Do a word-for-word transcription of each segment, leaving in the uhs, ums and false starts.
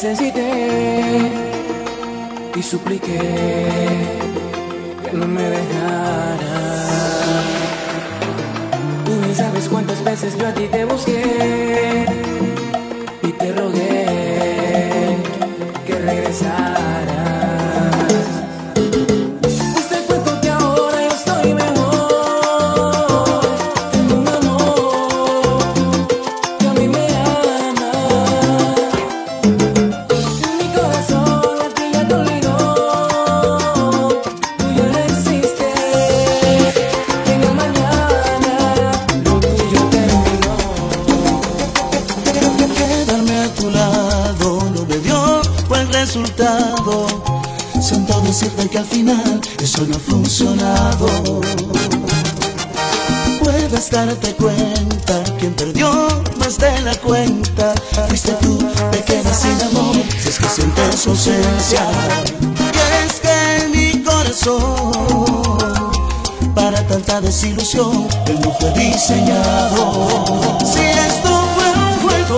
necesité y supliqué que no me dejaras. Tú ni sabes cuántas veces yo a ti te busqué y te rogué que regresaras. Resultado, siento decirte que al final eso no ha funcionado. Puedes darte cuenta, quien perdió más de la cuenta fuiste tú, pequeña sin amor, si es que sientes su ausencia. Y es que mi corazón para tanta desilusión él no fue diseñado. Si esto fue un juego,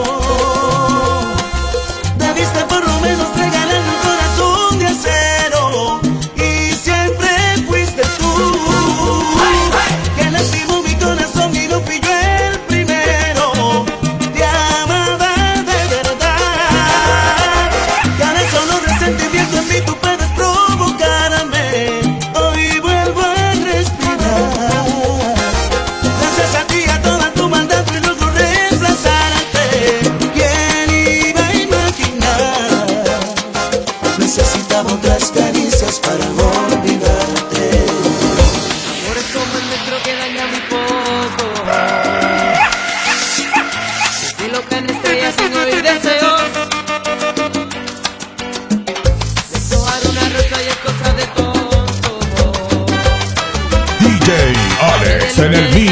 debiste por lo menos regalarme un corazón de acero. Y siempre fuiste tú que lastimó mi corazón y no fui yo el primero. Te amaba de verdad y ahora solo de sentimiento en mí tú puedes provocarme. Hoy vuelvo a respirar gracias a ti, a toda tu maldad y logro reemplazarte. ¿Quién iba a imaginar? Necesitaba otras caricias para olvidarte. Amores como el nuestro que daña muy poco. Si lo que estrellas sin oír deseos. Desojar una rosa y es cosa de tonto. D J Alex en el